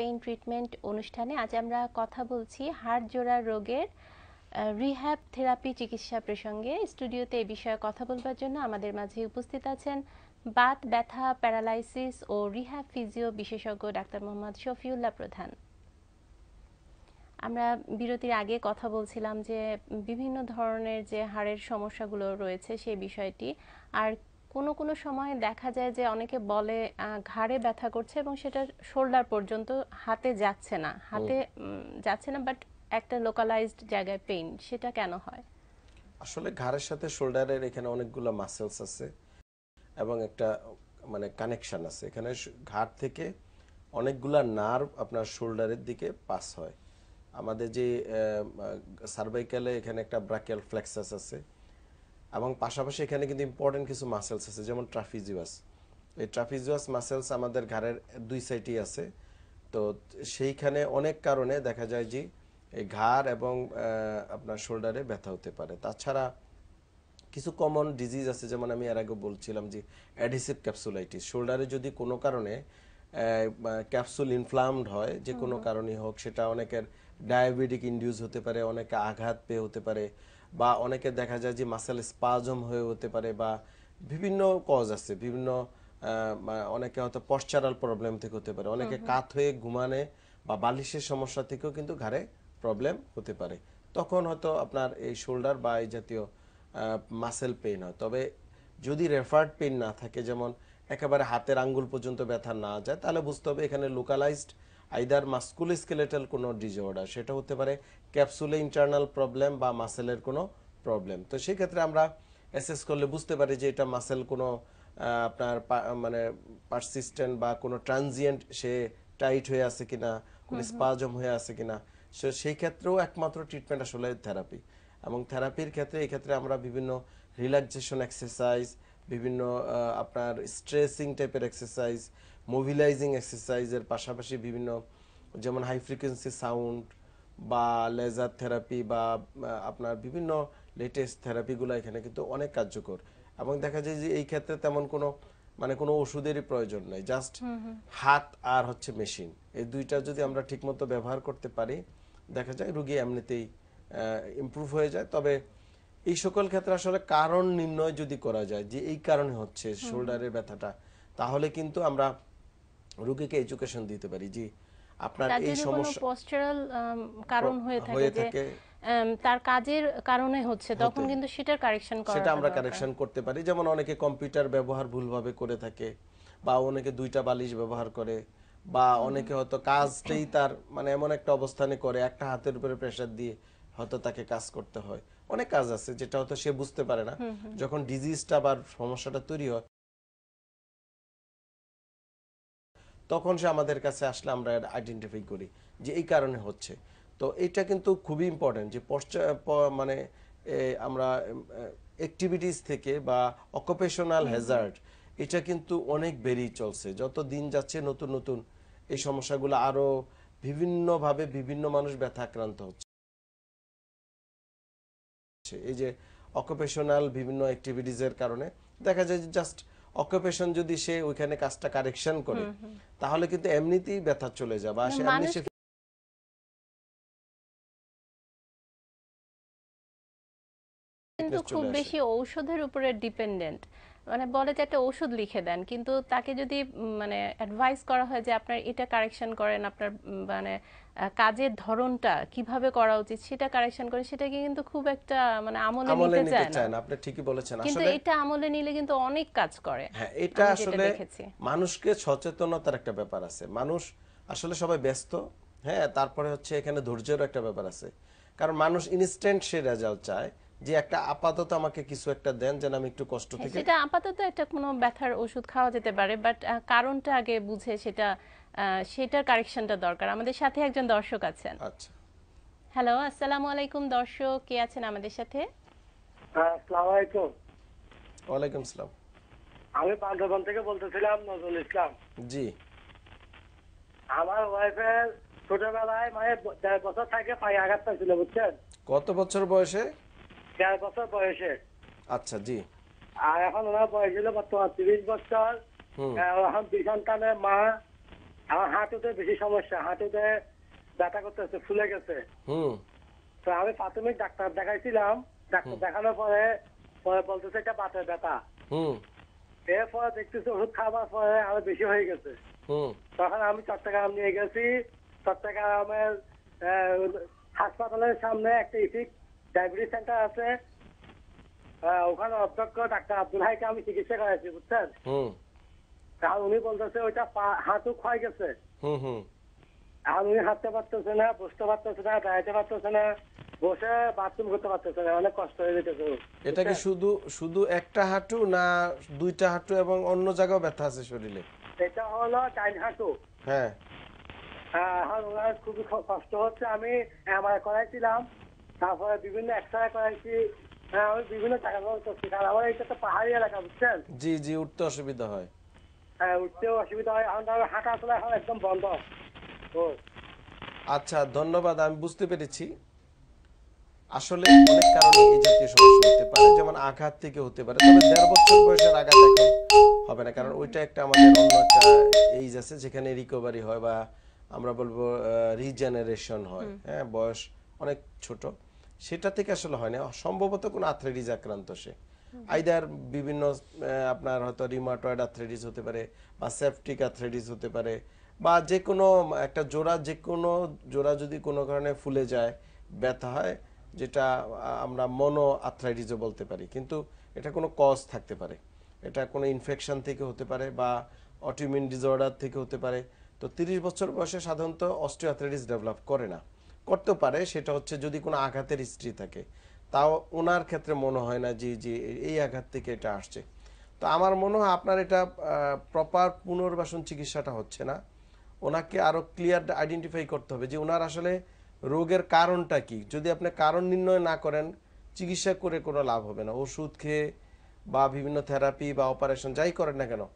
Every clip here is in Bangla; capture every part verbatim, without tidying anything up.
পেইন ট্রিটমেন্ট অনুষ্ঠানে আজ আমরা কথা বলছি হাড় জোড়া রোগের রিহ্যাব থেরাপি চিকিৎসা প্রসঙ্গে। স্টুডিওতে এই বিষয়ে কথা বলবার জন্য আমাদের মাঝে উপস্থিত আছেন বাত ব্যথা, প্যারালাইসিস ও রিহ্যাব ফিজিও বিশেষজ্ঞ ডাক্তার মোহাম্মদ শফিউল্লাহ প্রধান। আমরা বিরতির আগে কথা বলছিলাম যে বিভিন্ন ধরনের যে হাড়ের সমস্যাগুলো রয়েছে সেই বিষয়টি, আর কোনো কোনো সময় দেখা যায় যে অনেকে বলে ঘাড়ে ব্যথা করছে এবং সেটা শোল্ডার পর্যন্ত হাতে যাচ্ছে না, হাতে যাচ্ছে না বাট একটা লোকালাইজড জায়গায় পেইন, সেটা কেন হয়? আসলে ঘাড়ের সাথে শোল্ডারের এখানে অনেকগুলো মাসেলস আছে এবং একটা মানে কানেকশন আছে। এখানে ঘাড় থেকে অনেকগুলা নার্ভ আপনার শোল্ডারের দিকে পাস হয়। আমাদের যে সার্ভাইকালে এখানে একটা ব্রাকিয়াল ফ্লেক্সাস আছে এবং পাশাপাশি এখানে কিন্তু ইম্পর্টেন্ট কিছু মাসেলস আছে, যেমন ট্রাফিজিয়াস। এই ট্রাফিজিয়াস মাসেলস আমাদের ঘাড়ের দুই সাইডেই আছে। তো সেইখানে অনেক কারণে দেখা যায় যে এই ঘাড় এবং আপনার শোল্ডারে ব্যথা হতে পারে। তাছাড়া কিছু কমন ডিজিজ আছে, যেমন আমি এর আগে বলছিলাম যে অ্যাডহেসিভ ক্যাপসুলাইটিস। শোল্ডারে যদি কোনো কারণে ক্যাপসুল ইনফ্লামড হয়, যে কোনো কারণেই হোক, সেটা অনেকের ডায়াবেটিক ইনডিউস হতে পারে, অনেকে আঘাত পেয়ে হতে পারে, বা অনেকে দেখা যায় যে মাসেল স্পাজম হয়ে হতে পারে, বা বিভিন্ন কজ আছে, বিভিন্ন অনেকে হয়তো পশ্চারাল প্রবলেম থেকে হতে পারে, অনেকে কাত হয়ে ঘুমানে বা বালিশের সমস্যা থেকেও কিন্তু ঘাড়ে প্রবলেম হতে পারে। তখন হয়তো আপনার এই শোল্ডার বা এই জাতীয় মাসেল পেইন হয়। তবে যদি রেফার্ড পেইন না থাকে, যেমন একেবারে হাতের আঙ্গুল পর্যন্ত ব্যথা না যায়, তাহলে বুঝতে হবে এখানে লোকালাইজড আইদার মাস্কুলোস্কেলেটাল কোনো ডিসঅর্ডার, সেটা হতে পারে ক্যাপসুলে ইন্টারনাল প্রবলেম বা মাসেলের কোনো প্রবলেম। তো সেই ক্ষেত্রে আমরা অ্যাসেস করলে বুঝতে পারি যে এটা মাসেল কোনো আপনার মানে পারসিস্টেন্ট বা কোনো ট্রানজিয়েন্ট সে টাইট হয়ে আছে কিনা, কোনো স্পাজম হয়ে আছে কিনা। সো সেই ক্ষেত্রেও একমাত্র ট্রিটমেন্ট আসলে থেরাপি। এবং থেরাপির ক্ষেত্রে এই ক্ষেত্রে আমরা বিভিন্ন রিল্যাক্সেশন এক্সারসাইজ, বিভিন্ন আপনার স্ট্রেসিং টাইপের এক্সারসাইজ, মোবিলাইজিং এক্সারসাইজের পাশাপাশি বিভিন্ন যেমন হাই ফ্রিকোয়েন্সি সাউন্ড বা লেজার থেরাপি বা আপনার বিভিন্ন লেটেস্ট থেরাপিগুলো এখানে কিন্তু অনেক কার্যকর। এবং দেখা যায় যে এই ক্ষেত্রে তেমন কোনো মানে কোনো ওষুধেরই প্রয়োজন নাই, জাস্ট হাত আর হচ্ছে মেশিন, এই দুইটা যদি আমরা ঠিকমতো ব্যবহার করতে পারি, দেখা যায় রোগী এমনিতেই ইমপ্রুভ হয়ে যায়। তবে এই সকল ক্ষেত্রে আসলে কারণ নির্ণয় যদি করা যায় যে এই কারণে হচ্ছে শোল্ডারের ব্যথাটা, তাহলে কিন্তু আমরা রোগীকে এডুকেশন দিতে পারি যে আপনার এই সমস্যা পশ্চারাল কারণ হয়ে থাকে, যে তার কাজের কারণে হচ্ছে, তখন কিন্তু সেটার কারেকশন করা, সেটা আমরা কারেকশন করতে পারি। যেমন অনেকে কম্পিউটার ব্যবহার ভুলভাবে করে থাকে, বা অনেকে দুইটা বালিশ ব্যবহার করে, বা অনেকে হয়তো কাজটাই তার মানে এমন একটা অবস্থানে করে একটা হাতের উপরে প্রেসার দিয়ে হয়তো তাকে কাজ করতে হয়। অনেক কাজ আছে যেটা হয়তো সে বুঝতে পারে না, যখন ডিজিজটা বা সমস্যাটা তৈরি হয় তখন সে আমাদের কাছে আসলে আমরা আইডেন্টিফাই করি যে এই কারণে হচ্ছে। তো এটা কিন্তু খুবই ইম্পর্টেন্ট যে মানে আমরা অ্যাক্টিভিটিস থেকে বা অকুপেশনাল হ্যাজার্ড, এটা কিন্তু অনেক বেড়েই চলছে। যত দিন যাচ্ছে নতুন নতুন এই সমস্যাগুলো আরো বিভিন্নভাবে বিভিন্ন মানুষ ব্যথা আক্রান্ত হচ্ছে। এই যে অকুপেশনাল বিভিন্ন অ্যাক্টিভিটিসের কারণে দেখা যায় যে জাস্ট অকুপেশন যদি সে ওইখানে কাজটা কারেকশন করে, তাহলে কিন্তু এমনিতেই ব্যথা চলে যাবে। আর সে এমনি সে কিন্তু খুব বেশি ঔষধের উপরে ডিপেন্ডেন্ট, মানে বলে যে একটা ওষুধ লিখে দেন, কিন্তু তাকে যদি মানে অ্যাডভাইস করা হয় যে আপনার এটা কারেকশন করেন, আপনার মানে কাজের ধরনটা কিভাবে করা উচিত সেটা কারেকশন করে, সেটাকে কিন্তু খুব একটা মানে আমলে নিতে চায় না। আপনি ঠিকই বলেছেন। কিন্তু এটা আমলে নিলে কিন্তু অনেক কাজ করে। হ্যাঁ, এটা আসলে মানুষকে সচেতনতার একটা ব্যাপার আছে। মানুষ আসলে সবাই ব্যস্ত, হ্যাঁ, তারপরে হচ্ছে এখানে ধৈর্যের একটা ব্যাপার আছে। কারণ মানুষ ইনস্ট্যান্ট সে রেজাল্ট চায়, যে একটা আপাতত আমাকে কিছু একটা দেন যেন আমি একটু কষ্ট থেকে, সেটা আপাতত একটা কোনো ব্যথার ওষুধ খাওয়া যেতে পারে, বাট কারণটা আগে বুঝে সেটা সেটার কারেকশনটা দরকার। আমাদের সাথে একজন দর্শক আছেন। আচ্ছা, হ্যালো, আসসালামু আলাইকুম। দর্শক কে আছেন আমাদের সাথে? আসসালামু আলাইকুম। ওয়ালাইকুম আসসালাম। আমি বান্দরবান থেকে বলতেছিলাম নজরুল ইসলাম। জি। আমার ওয়াইফের ছোটবেলায় মানে দেড় বছর থেকে পায়ে আঘাত পাইছিল, বুঝছেন? কত বছর বয়সে? দেড় বছর বয়সে। আচ্ছা, জি। আর এখন ওনার বয়স হলো বর্তমান তিরিশ বছর। এখন দুই সন্তানের মা, আমার হাঁটুতে বেশি সমস্যা, হাঁটুতে ব্যথা করতেছে, ফুলে গেছে। হুম তো আমি প্রাথমিক ডাক্তার দেখাইছিলাম, ডাক্তার দেখানোর পরে পরে বলতেছে এটা বাতের ব্যথা। হুম এরপরে দেখতেছি ওষুধ খাবার পরে আরো বেশি হয়ে গেছে। হুম তখন আমি চট্টগ্রাম নিয়ে গেছি। চট্টগ্রামের আহ, হাসপাতালের সামনে একটা ইফিক ডায়াবেটিস সেন্টার আছে। আহ, ওখানে অধ্যক্ষ ডাক্তার আব্দুল হাইকে আমি চিকিৎসা করাইছি, বুঝছেন। হুম কারণ উনি বলতেছে ওইটা পা- হাঁটু ক্ষয় গেছে। হুম হুম আর উনি হাঁটতে পারতেছে না, বসতে পারতেছে না, দাঁড়াতে পারতেছে না, বসে বাথরুম করতে পারতেছে না, অনেক কষ্ট হয়ে যেতেছে ওর, এটা কি বুঝছেন? শুধু শুধু একটা হাঁটু না দুইটা হাঁটু এবং অন্য জায়গাও ব্যথা আছে শরীরে? এটা হলো ডাইন হাঁটু। হ্যাঁ আহ, এখন ওনার খুবই খ- কষ্ট হচ্ছে। আমি এমআরআই করাইছিলাম, তারপরে বিভিন্ন এক্সরে করাইছি। হ্যাঁ, আমি বিভিন্ন জায়গা করছি, কারণ আমার এটা তো পাহাড়ি এলাকা, বুঝছেন। জি জি, উঠতে অসুবিধা হয়। হ্যাঁ, উঠতেও অসুবিধা হয়। এখন তার হাঁটা চলা এখন একদম বন্ধ। ও আচ্ছা, ধন্যবাদ, আমি বুঝতে পেরেছি। আসলে অনেক কারণে এই জাতীয় সমস্যা হতে পারে, যেমন আঘাত থেকে হতে পারে, তবে দেড় বছর বয়সের আঘাত এখন হবে না, কারণ ওইটা একটা আমাদের অন্য একটা এইজ আছে যেখানে রিকভারি হয় বা আমরা বলবো রিজেনারেশন হয়। হ্যাঁ, বয়স অনেক ছোট, সেটা থেকে আসলে হয় না। সম্ভবত কোনো আর্থ্রাইটিস আক্রান্ত সে, আইদার বিভিন্ন আহ, আপনার হয়তো রিমাটয়েড আর্থ্রাইটিস হতে পারে বা সেপটিক আর্থ্রাইটিস হতে পারে, বা যে কোনো একটা জোড়া, যে কোনো জোড়া যদি কোনো কারণে ফুলে যায়, ব্যথা হয়, যেটা আহ, আমরা মনো আর্থ্রাইটিসও বলতে পারি, কিন্তু এটা কোনো কজ থাকতে পারে। এটা কোনো ইনফেকশন থেকে হতে পারে বা অটোইমিউন ডিসঅর্ডার থেকে হতে পারে। তো তিরিশ বছর বয়সে সাধারণত অস্টিওআর্থ্রাইটিস ডেভেলপ করে না, করতে পারে, সেটা হচ্ছে যদি কোনো আঘাতের হিস্ট্রি থাকে। তাও ওনার ক্ষেত্রে মনে হয় না যে যে এই আঘাত থেকে এটা আসছে। তো আমার মনে হয় আপনার এটা প্রপার পুনর্বাসন চিকিৎসাটা হচ্ছে না। ওনাকে আরো ক্লিয়ার আইডেন্টিফাই করতে হবে যে ওনার আসলে রোগের কারণটা কি। যদি আপনি কারণ নির্ণয় না করেন, চিকিৎসা করে কোনো লাভ হবে না। ওষুধ খেয়ে বা বিভিন্ন থেরাপি বা অপারেশন যাই করেন না কেন,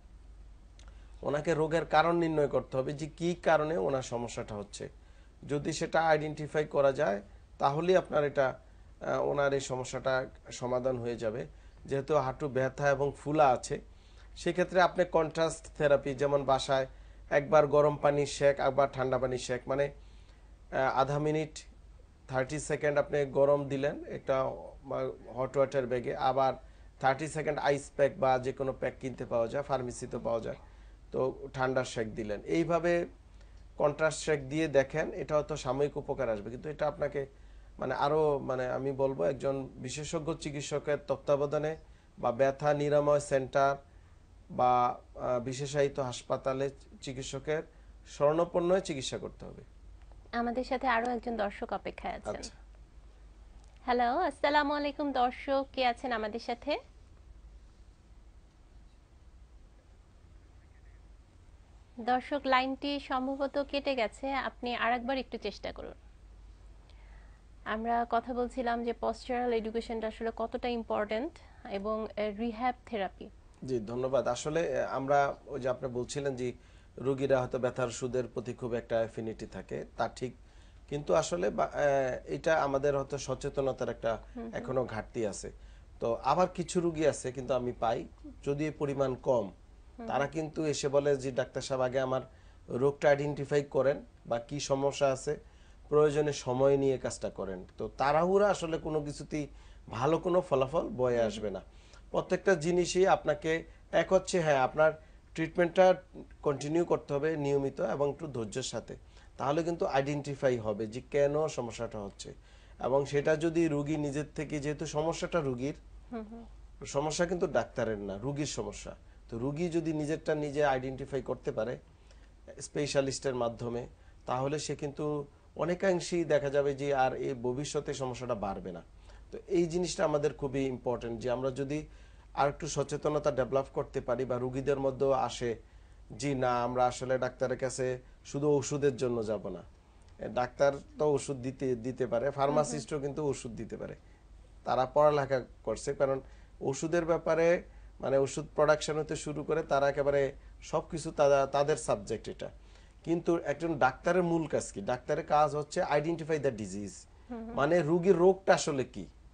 ওনাকে রোগের কারণ নির্ণয় করতে হবে যে কি কারণে ওনার সমস্যাটা হচ্ছে। যদি সেটা আইডেন্টিফাই করা যায়, তাহলেই আপনার এটা আহ, ওনার এই সমস্যাটা সমাধান হয়ে যাবে। যেহেতু হাঁটু ব্যথা এবং ফুলা আছে, সেক্ষেত্রে আপনি কন্ট্রাস্ট থেরাপি, যেমন বাসায় একবার গরম পানি শেক, একবার ঠান্ডা পানি শেক, মানে আহ, আধা মিনিট থার্টি সেকেন্ড আপনি গরম দিলেন একটা হট ওয়াটার ব্যাগে, আবার থার্টি সেকেন্ড আইস প্যাক বা যে কোনো প্যাক কিনতে পাওয়া যায়, ফার্মেসিতে পাওয়া যায়, তো ঠান্ডার শেক দিলেন। এইভাবে কন্ট্রাস্ট শেক দিয়ে দেখেন, এটা হয়তো সাময়িক উপকার আসবে, কিন্তু এটা আপনাকে মানে আরো মানে আমি বলবো একজন বিশেষজ্ঞ চিকিৎসকের তত্ত্বাবধানে বা ব্যথা নিরাময় সেন্টার বা আহ, বিশেষায়িত হাসপাতালে চিকিৎসকের শরণাপন্ন হয়ে চিকিৎসা করতে হবে। আমাদের সাথে আরো একজন দর্শক অপেক্ষায় আছেন। আচ্ছা, হ্যালো, আসসালামু আলাইকুম দর্শক, কে আছেন আমাদের সাথে? দর্শক, লাইনটি সম্ভবত কেটে গেছে, আপনি আরেকবার একটু চেষ্টা করুন। আমরা কথা বলছিলাম যে পশ্চারাল এডুকেশনটা আসলে কতটা ইম্পর্ট্যান্ট এবং রিহ্যাব থেরাপি। জি ধন্যবাদ। আসলে আহ, আমরা ওই যে আপনি বলছিলেন যে রোগীরা হয়তো ব্যথার ওষুধের প্রতি খুব একটা অ্যাফিনিটি থাকে, তা ঠিক, কিন্তু আসলে বা- আহ, এটা আমাদের হয়তো সচেতনতার একটা এখনো ঘাটতি আছে। তো আবার কিছু রোগী আছে, কিন্তু আমি পাই যদি এর পরিমাণ কম, তারা কিন্তু এসে বলে যে ডাক্তার সাহেব আগে আমার রোগটা আইডেন্টিফাই করেন বা কি সমস্যা আছে, প্রয়োজনে সময় নিয়ে কাজটা করেন। তো তাড়াহুড়া আসলে কোনো কিছুতেই ভালো কোনো ফলাফল বয়ে আসবে না। প্রত্যেকটা জিনিসই আপনাকে, এক হচ্ছে হ্যাঁ আপনার ট্রিটমেন্টটা কন্টিনিউ করতে হবে নিয়মিত এবং একটু ধৈর্যের সাথে, তাহলে কিন্তু আইডেন্টিফাই হবে যে কেন সমস্যাটা হচ্ছে। এবং সেটা যদি রুগী নিজের থেকে, যেহেতু সমস্যাটা রুগীর, সমস্যা কিন্তু ডাক্তারের না, রুগীর সমস্যা। তো রুগী যদি নিজেরটা নিজে আইডেন্টিফাই করতে পারে স্পেশালিস্টের মাধ্যমে, তাহলে সে কিন্তু অনেকাংশেই দেখা যাবে যে আর এই ভবিষ্যতে সমস্যাটা বাড়বে না। তো এই জিনিসটা আমাদের খুবই ইম্পর্টেন্ট, যে আমরা যদি আর একটু সচেতনতা ডেভেলপ করতে পারি বা রুগীদের মধ্যেও আসে জি না আমরা আসলে ডাক্তারের কাছে শুধু ওষুধের জন্য যাব না। ডাক্তার তো ওষুধ দিতে দিতে পারে, ফার্মাসিস্টও কিন্তু ওষুধ দিতে পারে, তারা পড়ালেখা করছে, কারণ ওষুধের ব্যাপারে মানে ওষুধ প্রোডাকশন হতে শুরু করে তারা একেবারে সবকিছু তাদের সাবজেক্ট এটা। কিন্তু একজন ডাক্তারের মূল কাজ কি? ডাক্তারের কাজ হচ্ছে আইডেন্টিফাই দ্য ডিজিজ, মানে রোগীর রোগটা আসলে কি,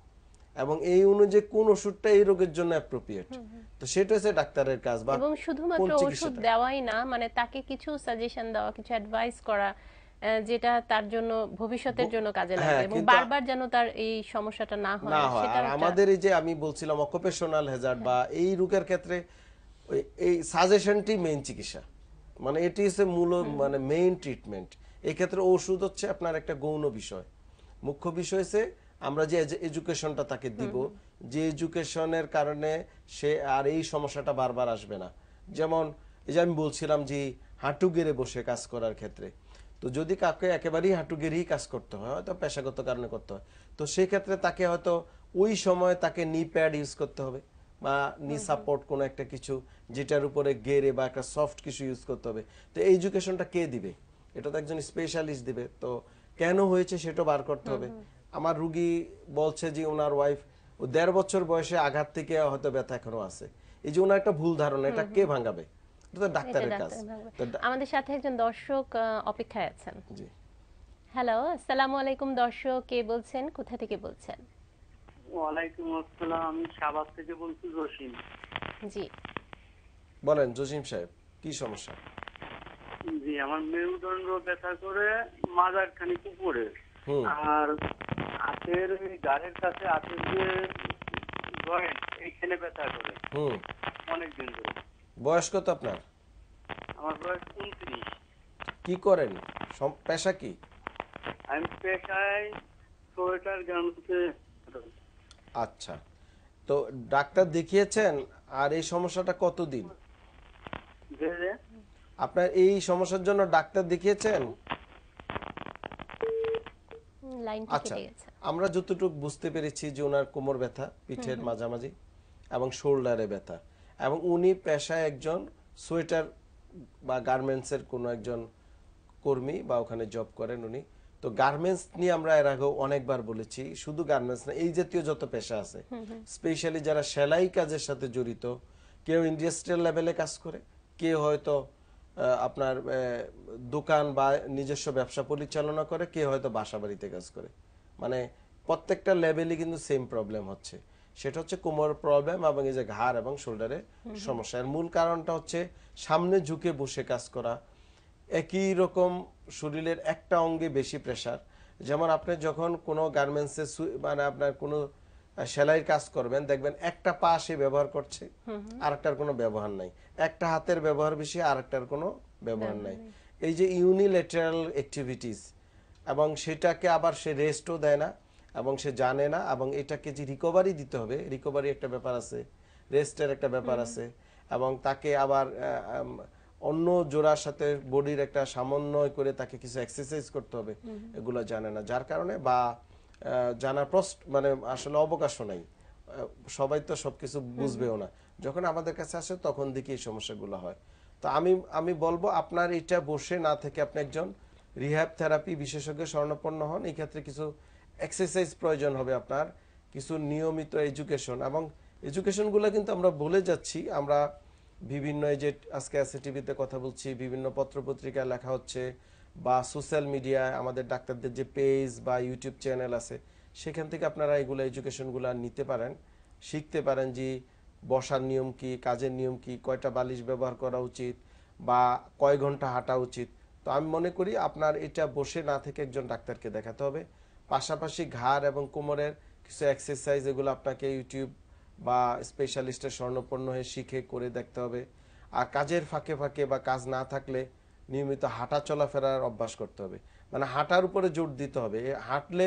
এবং এই অনুযায়ী কোন ওষুধটা এই রোগের জন্য অ্যাপ্রোপ্রিয়েট, তো সেটা হচ্ছে ডাক্তারের কাজ। বা এবং কোন শুধুমাত্র ওষুধ চিকিৎসাটা দেওয়াই না, মানে তাকে কিছু সাজেশন দেওয়া, কিছু অ্যাডভাইস করা, আহ, যেটা তার জন্য ভবিষ্যতের ব- জন্য কাজে লাগবে হ্যাঁ এবং কিন্তু বারবার যেন তার এই সমস্যাটা না না হয় হয়। আর সেটাও একটা। আমাদের এই যে আমি বলছিলাম অকুপেশনাল হ্যাজার্ড বা এই রোগের ক্ষেত্রে ওই এই সাজেশনটি মেইন চিকিৎসা, মানে এটি হচ্ছে মূল মানে মেইন ট্রিটমেন্ট। এই ক্ষেত্রে ওষুধ হচ্ছে আপনার একটা গৌণ বিষয়। মুখ্য বিষয় হচ্ছে আমরা যে এডুকেশনটা তাকে দিব, যে এডুকেশনের কারণে সে আর এই সমস্যাটা বারবার আসবে না। যেমন এই যে আমি বলছিলাম যে হাঁটু গেড়ে বসে কাজ করার ক্ষেত্রে, তো যদি কাউকে একেবারেই হাঁটু গেড়েই কাজ করতে হয়, হয়তো পেশাগত কারণে করতে হয়, তো সেই ক্ষেত্রে তাকে হয়তো ওই সময় তাকে নি প্যাড ইউজ করতে হবে বা নি সাপোর্ট কোনো একটা কিছু যেটার উপরে গেড়ে বা একটা সফট কিছু ইউজ করতে হবে। তো এই এডুকেশনটা কে দিবে? এটা তো একজন স্পেশালিস্ট দিবে। তো কেন হয়েছে সেটা বার করতে হবে। আমার রুগী বলছে যে ওনার ওয়াইফ ও দেড় বছর বয়সে আঘাত থেকে হয়তো ব্যথা এখনো আছে, এই যে ওনার একটা ভুল ধারণা, এটা কে ভাঙাবে? এটা তো এটা ডাক্তারের কাজ। ডাক্তার ভাঙবে। তো ডা- আমাদের সাথে একজন দর্শক আহ, অপেক্ষায় আছেন। জি হ্যালো, আসসালামু আলাইকুম দর্শক, কে বলছেন, কোথা থেকে বলছেন? ওয়ালাইকুম আসসালাম, আমি শাহবাগ থেকে বলছি জসিম। জি। বলেন জসিম সাহেব, কি সমস্যা? জি, আমার মেরুদণ্ড ব্যথা করে মাজার খানিক উপরে, হুম আর হাতের ওই গাড়ির কাছে হাতের যে জয়েন্ট এইখানে ব্যথা করে হুম অনেকদিন ধরে। বয়স কত আপনার? আমার বয়স উনত্রিশ। কি করেন? সম- পেশা কি? আমি পেশায় সোয়েটার গার্মেন্টসে। আচ্ছা, তো ডাক্তার দেখিয়েছেন? আর এই সমস্যাটা কতদিন? যে যে আপনার এই সমস্যার জন্য ডাক্তার দেখিয়েছেন? হুম, লাইনটি আচ্ছা, কেটে গেছে। আমরা যতটুকু বুঝতে পেরেছি যে ওনার কোমর ব্যথা, পিঠের মাঝামাঝি এবং শোল্ডারে ব্যথা, এবং উনি পেশায় একজন সোয়েটার বা গার্মেন্টসের কোনো একজন কর্মী বা ওখানে জব করেন উনি। তো গার্মেন্টস নিয়ে আমরা এর আগেও অনেকবার বলেছি, শুধু গার্মেন্টস না, এই জাতীয় যত পেশা আছে, স্পেশালি যারা সেলাই কাজের সাথে জড়িত, কেউ ইন্ডাস্ট্রিয়াল লেভেলে কাজ করে, কেউ হয়তো আহ, আপনার আহ, দোকান বা নিজস্ব ব্যবসা পরিচালনা করে, কেউ হয়তো বাসা বাড়িতে কাজ করে, মানে প্রত্যেকটা লেভেলে কিন্তু সেম প্রবলেম হচ্ছে। সেটা হচ্ছে কোমর প্রবলেম এবং এই যে ঘাড় এবং শোল্ডারে সমস্যা। এর মূল কারণটা হচ্ছে সামনে ঝুঁকে বসে কাজ করা, একই রকম শরীরের একটা অঙ্গে বেশি প্রেসার। যেমন আপনি যখন কোনো গার্মেন্টসে মানে আপনার কোনো সেলাইয়ের কাজ করবেন, দেখবেন একটা পা সে ব্যবহার করছে, আরেকটার কোনো ব্যবহার নাই। একটা হাতের ব্যবহার বেশি, আরেকটার কোনো ব্যবহার নাই। এই যে ইউনিল্যাটারাল অ্যাক্টিভিটিস, এবং সেটাকে আবার সে রেস্টও দেয় না এবং সে জানে না, এবং এটাকে যে রিকভারি দিতে হবে, রিকভারি একটা ব্যাপার আছে, রেস্টের একটা ব্যাপার আছে, এবং তাকে আবার আহ, উম, অন্য জোড়ার সাথে বডির একটা সমন্বয় করে তাকে কিছু এক্সারসাইজ করতে হবে, এগুলো জানে না, যার কারণে বা আহ, জানার প্রশ্ন মানে আসলে অবকাশও নাই। আহ, সবাই তো সবকিছু বুঝবেও না, যখন আমাদের কাছে আসে তখন দেখি এই সমস্যাগুলো হয়। তো আমি আমি বলবো আপনার এটা বসে না থেকে আপনি একজন রিহ্যাব থেরাপি বিশেষজ্ঞ শরণাপন্ন হন। এই ক্ষেত্রে কিছু এক্সারসাইজ প্রয়োজন হবে আপনার, কিছু নিয়মিত এডুকেশন, এবং এডুকেশনগুলো কিন্তু আমরা বলে যাচ্ছি, আমরা বিভিন্ন এই যে আজকে আছে টিভিতে কথা বলছি, বিভিন্ন পত্রপত্রিকায় লেখা হচ্ছে, বা সোশ্যাল মিডিয়ায় আমাদের ডাক্তারদের যে পেজ বা ইউটিউব চ্যানেল আছে, সেখান থেকে আপনারা এগুলো এডুকেশনগুলো নিতে পারেন, শিখতে পারেন যে বসার নিয়ম কি, কাজের নিয়ম কি, কয়টা বালিশ ব্যবহার করা উচিত, বা কয় ঘন্টা হাঁটা উচিত। তো আমি মনে করি আপনার এটা বসে না থেকে একজন ডাক্তারকে দেখাতে হবে। পাশাপাশি ঘাড় এবং কোমরের কিছু এক্সারসাইজ, এগুলো আপনাকে ইউটিউব বা স্পেশালিস্টের স্বর্ণপন্ন হয়ে শিখে করে দেখতে হবে। আর কাজের ফাঁকে ফাঁকে বা কাজ না থাকলে নিয়মিত হাঁটা চলাফেরার অভ্যাস করতে হবে, মানে হাঁটার উপরে জোর দিতে হবে। এ হাঁটলে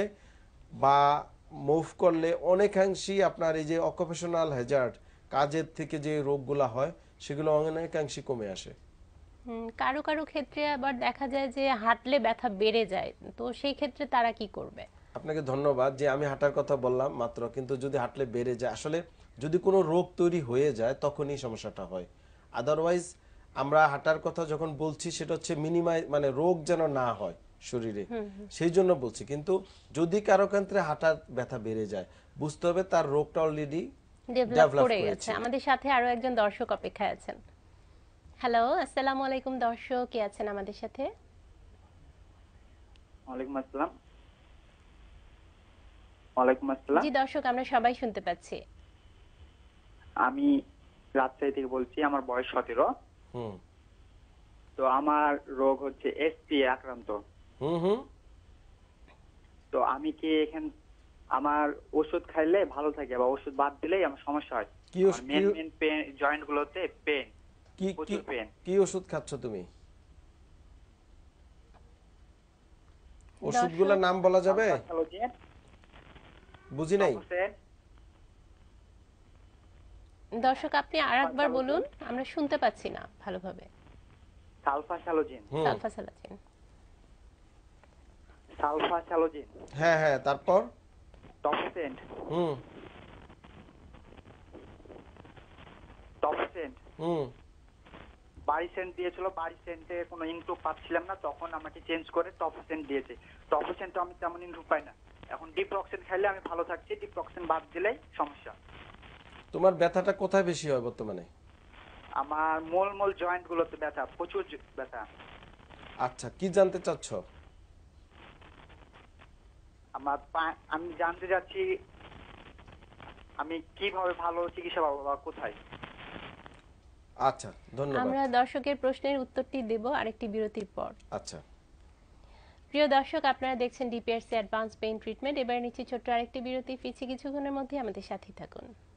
বা মুভ করলে অনেকাংশেই আপনার এই যে অকুপেশনাল হ্যাজার্ড, কাজের থেকে যে রোগগুলো হয়, সেগুলো অনেকাংশে কমে আসে। হুম, কারো কারো ক্ষেত্রে আবার দেখা যায় যে হাঁটলে ব্যথা বেড়ে যায়, তো সেই ক্ষেত্রে তারা কি করবে? আপনাকে ধন্যবাদ যে আমি হাঁটার কথা বললাম মাত্র, কিন্তু যদি হাঁটলে বেড়ে যায়, আসলে যদি কোনো রোগ তৈরি হয়ে যায় তখনই সমস্যাটা হয়। আদারওয়াইজ আমরা হাঁটার কথা যখন বলছি সেটা হচ্ছে মিনিমাই মানে রোগ যেন না হয় শরীরে, সেই জন্য বলছি। কিন্তু যদি কারো ক্ষেত্রে হাঁটার ব্যথা বেড়ে যায়, বুঝতে হবে তার রোগটা অলরেডি ডেভেলপ ডেভেলপ করে গেছে। করেছে। আমাদের সাথে আরো একজন দর্শক অপেক্ষায় আছেন। হ্যালো, আসসালামু আলাইকুম দর্শক, কে আছেন আমাদের সাথে? ওয়ালাইকুম আসসালাম। ওয়ালাইকুম আসসালাম। জি দর্শক, আমরা সবাই শুনতে পাচ্ছি। আমি রাজশাহী থেকে বলছি, আমার বয়স সতেরো। হুম তো আমার রোগ হচ্ছে এসপি আক্রান্ত। হুম হুম তো আমি কি এখান আমার ওষুধ খাইলে ভালো থাকে বা ওষুধ বাদ দিলেই আমার সমস্যা হয়? কি আমার ওষ- মেন কি- মেন পেন জয়েন্ট গুলোতে পেন, কি প্রচুর কি- পেন। কি ওষুধ খাচ্ছ তুমি? দর্শক ওষুধগুলোর নাম বলা যাবে? সালফাসালোজিন, বুঝি নাই। টপোসেন, দর্শক আপনি আরেকবার সালফাসালোজিন, বলুন, আমরা শুনতে পাচ্ছি না ভালোভাবে। সালফাসালোজিন, হুম সালফাসালাজিন। সালফাসালোজিন, হ্যাঁ হ্যাঁ, তারপর? টপোসেন, হুম টপোসেন। হুম বারিসেন্ট দিয়েছিল, বারিসেন্টে কোনো ইনপ্রুভ পাচ্ছিলাম না, তখন আমাকে চেঞ্জ করে টপোসেন দিয়েছে। টপোসেন তো আমি তেমন ইনপ্রুভ পাই না। এখন ডিপ্রক্সেন খাইলে আমি ভালো থাকছি, ডিপ্রক্সেন বাদ দিলেই সমস্যা। তোমার ব্যথাটা কোথায় বেশি হয় বর্তমানে? আমার মূল মূল জয়েন্ট গুলোতে ব্যথা, প্রচুর জ- ব্যথা। আচ্ছা, কি জানতে চাচ্ছ? আমার পা- আমি জানতে চাচ্ছি আমি কিভাবে ভালো চিকিৎসা পাবো বা কোথায়? আচ্ছা, ধন্যবাদ। আমরা দর্শকের প্রশ্নের উত্তরটি দেব আরেকটি বিরতির পর। আচ্ছা। প্রিয় দর্শক, আপনারা দেখছেন ডিপিআরসি অ্যাডভান্স পেইন ট্রিটমেন্ট। এবার নিচ্ছি ছোট্ট আরেকটি বিরতি, ফিরছি কিছুক্ষণের মধ্যে, আমাদের সাথেই থাকুন।